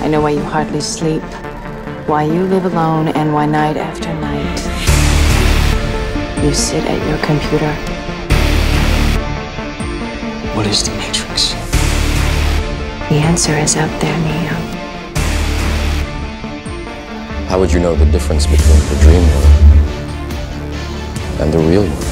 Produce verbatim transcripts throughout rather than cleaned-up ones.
know why you hardly sleep, why you live alone, and why night after night you sit at your computer. What is the Matrix? The answer is out there, Neo. How would you know the difference between the dream world and the real world?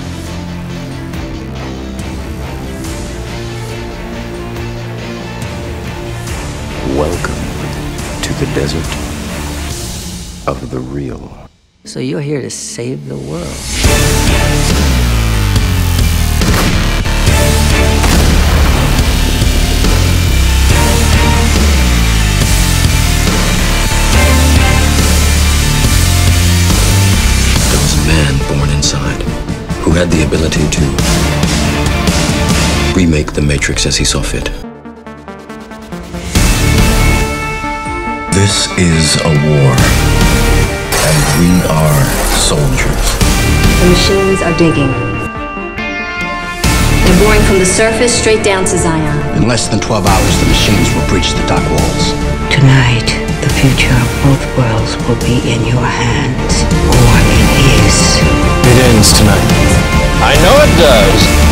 Welcome to the desert of the real. So you're here to save the world. There was a man born inside who had the ability to remake the Matrix as he saw fit. This is a war, and we are soldiers. The machines are digging. They're boring from the surface straight down to Zion. In less than twelve hours, the machines will breach the dock walls. Tonight, the future of both worlds will be in your hands, or it is. It ends tonight. I know it does.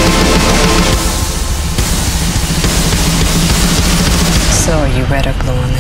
So are you red or blue on